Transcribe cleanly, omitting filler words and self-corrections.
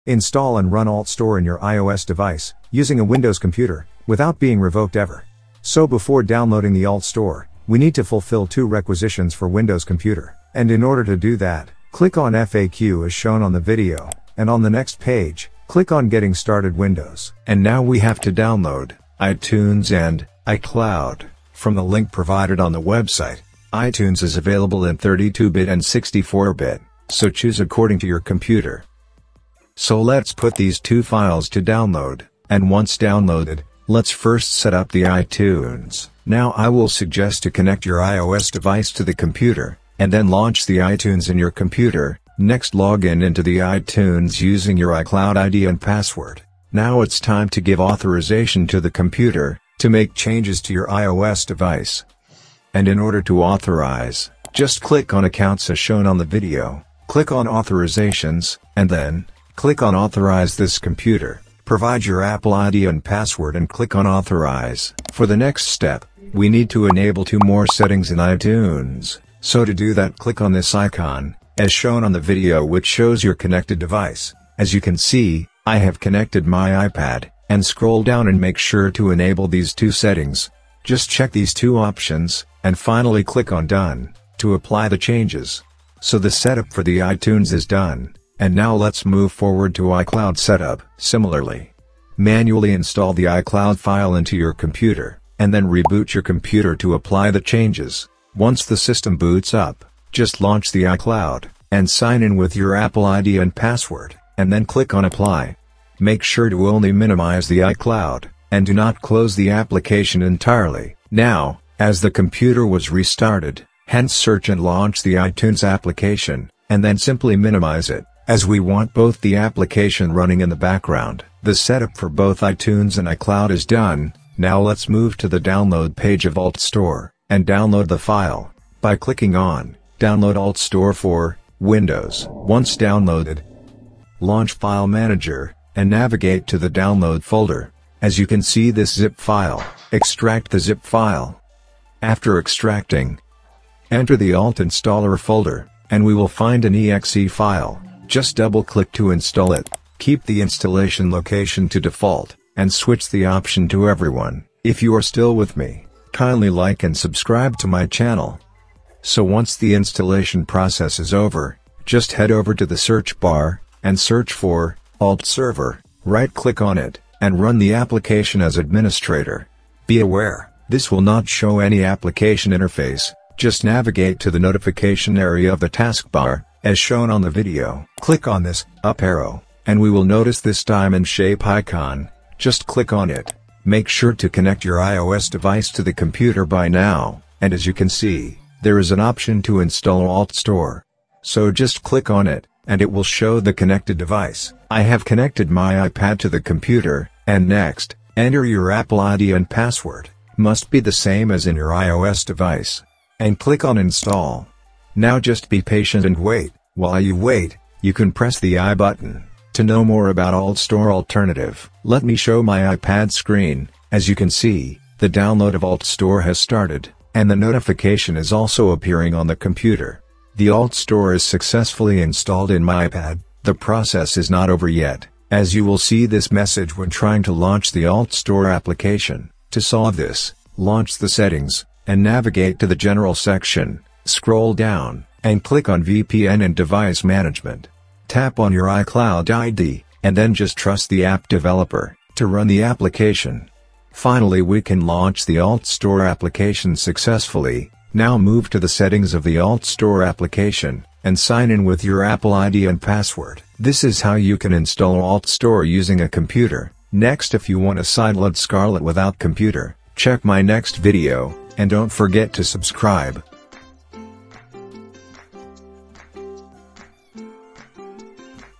Install and run AltStore in your iOS device, using a Windows computer, without being revoked ever. So before downloading the AltStore, we need to fulfill 2 requisitions for Windows computer. And in order to do that, click on FAQ as shown on the video, and on the next page, click on Getting Started Windows. And now we have to download iTunes and iCloud from the link provided on the website. iTunes is available in 32-bit and 64-bit, so choose according to your computer. So let's put these 2 files to download, and once downloaded, let's first set up the iTunes. Now I will suggest to connect your iOS device to the computer, and then launch the iTunes in your computer. Next, log into the iTunes using your iCloud ID and password. Now it's time to give authorization to the computer to make changes to your iOS device. And in order to authorize, just click on Accounts as shown on the video, click on Authorizations, and then click on Authorize this computer. Provide your Apple ID and password and click on Authorize. For the next step, we need to enable 2 more settings in iTunes. So to do that, click on this icon, as shown on the video, which shows your connected device. As you can see, I have connected my iPad, and scroll down and make sure to enable these 2 settings. Just check these 2 options, and finally click on Done, to apply the changes. So the setup for the iTunes is done, and now let's move forward to iCloud setup. Similarly, manually install the iCloud file into your computer, and then reboot your computer to apply the changes. Once the system boots up, just launch the iCloud, and sign in with your Apple ID and password, and then click on Apply. Make sure to only minimize the iCloud, and do not close the application entirely. Now, as the computer was restarted, hence search and launch the iTunes application, and then simply minimize it, as we want both the application running in the background. The setup for both iTunes and iCloud is done. Now let's move to the download page of AltStore, and download the file, by clicking on Download AltStore for Windows. Once downloaded, launch File Manager, and navigate to the download folder. As you can see this zip file, extract the zip file. After extracting, enter the Alt Installer folder, and we will find an exe file. Just double-click to install it. Keep the installation location to default, and switch the option to everyone. If you are still with me, kindly like and subscribe to my channel. So once the installation process is over, just head over to the search bar, and search for altserver, right-click on it, and run the application as administrator. Be aware, this will not show any application interface. Just navigate to the notification area of the taskbar, as shown on the video. Click on this up arrow, and we will notice this diamond shape icon. Just click on it. Make sure to connect your iOS device to the computer by now, and as you can see, there is an option to install AltStore. So just click on it, and it will show the connected device. I have connected my iPad to the computer, and next, enter your Apple ID and password. Must be the same as in your iOS device. And click on Install. Now just be patient and wait. While you wait, you can press the I button. To know more about AltStore alternative, let me show my iPad screen. As you can see, the download of AltStore has started, and the notification is also appearing on the computer. The AltStore is successfully installed in my iPad. The process is not over yet, as you will see this message when trying to launch the AltStore application. To solve this, launch the settings, and navigate to the General section, scroll down, and click on VPN and Device Management. Tap on your iCloud ID, and then just trust the app developer to run the application. Finally, we can launch the AltStore application successfully. Now move to the settings of the AltStore application, and sign in with your Apple ID and password. This is how you can install AltStore using a computer. Next, if you want to sideload Scarlet without computer, check my next video, and don't forget to subscribe.